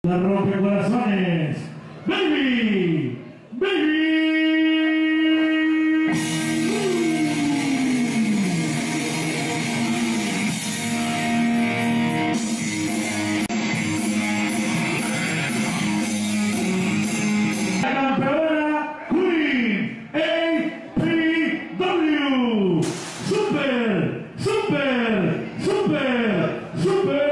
La rompe corazones, baby, baby. La campeona Queen APW. Super, super, super, super.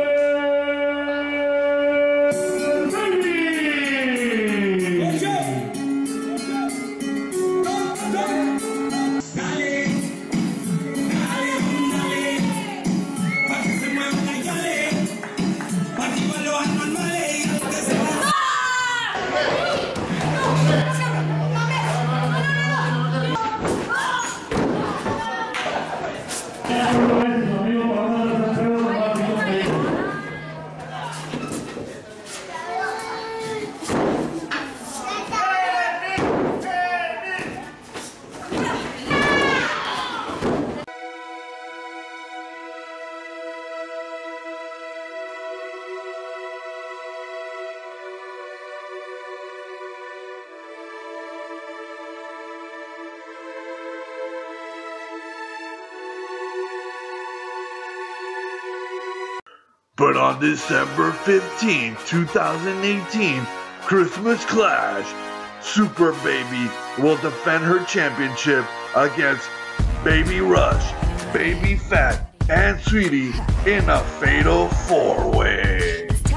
But on December 15, 2018, Christmas Clash, Super Baby will defend her championship against Baby Rush, Baby Phat, and Swetty in a fatal 4-way.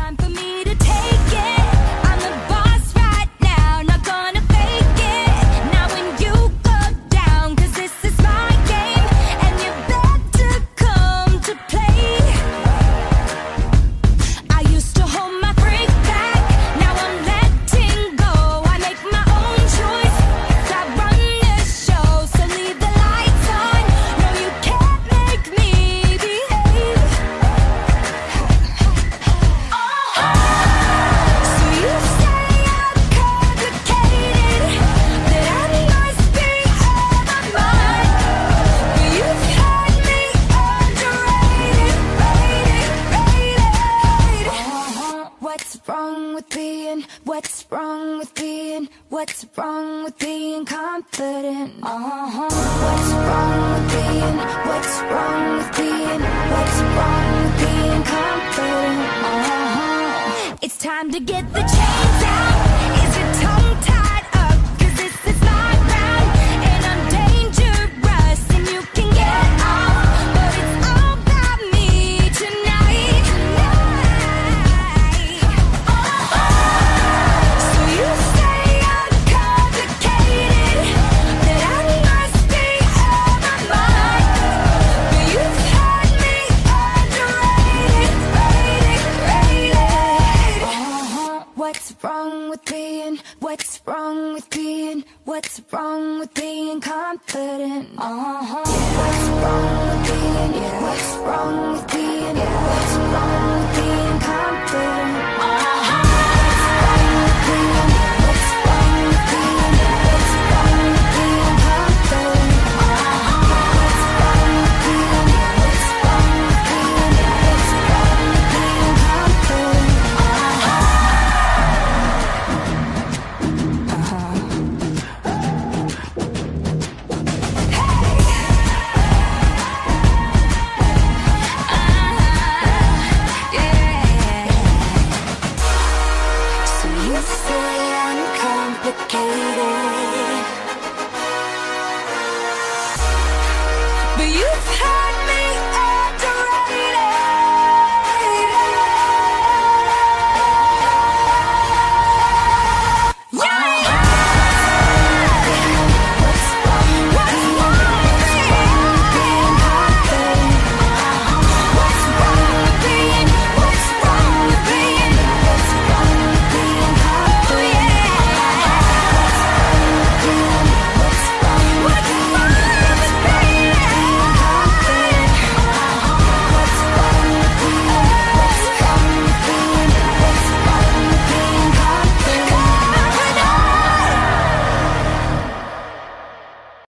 What's wrong with being confident? What's wrong with being confident? It's time to get the chains out. Is your tongue tied up? 'Cause this is my round, and I'm dangerous, and you can get off, but it's all about me tonight. So you say I'm complicated, that I must be out of my mind, but you've had me underrated, rated. What's wrong with being confident? What's wrong with being confident? But you've had